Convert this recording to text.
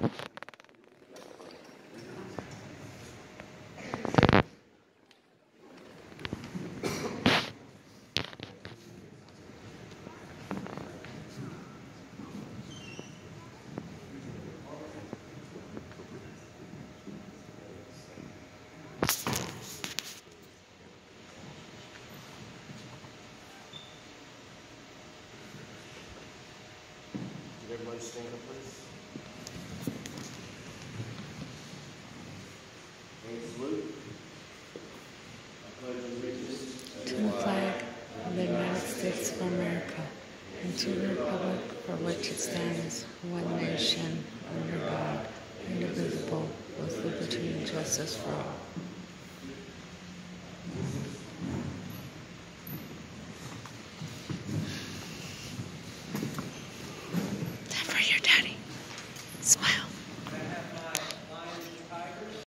Everybody stand up, please. And salute. I pledge allegiance To the flag of the United States of America and to the republic for which it stands, one nation, under God, indivisible, with liberty and justice for all. Time for your daddy. Smile.